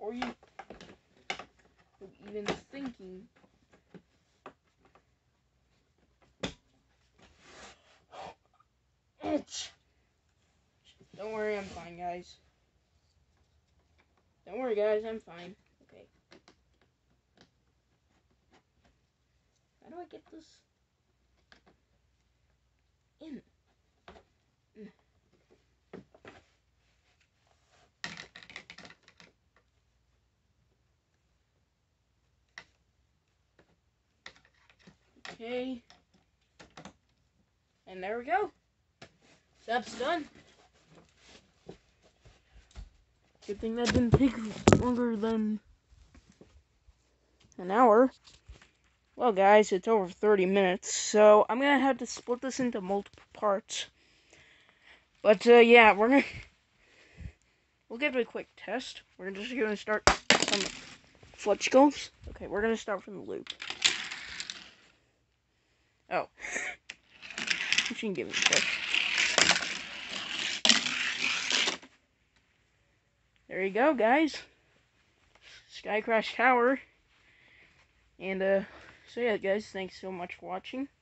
before you were even thinking. Itch. Don't worry, I'm fine, guys. Don't worry, guys, I'm fine. Okay. How do I get this in? Okay. And there we go. That's done. Good thing that didn't take longer than an hour. Well, guys, it's over 30 minutes, so I'm gonna have to split this into multiple parts. But, yeah, we'll give it a quick test. We're just gonna start from the Fletchicles. Okay, we're gonna start from the loop. Oh. You can give me a quick. There you go, guys. Sky Crash Tower. And, so yeah, guys, thanks so much for watching.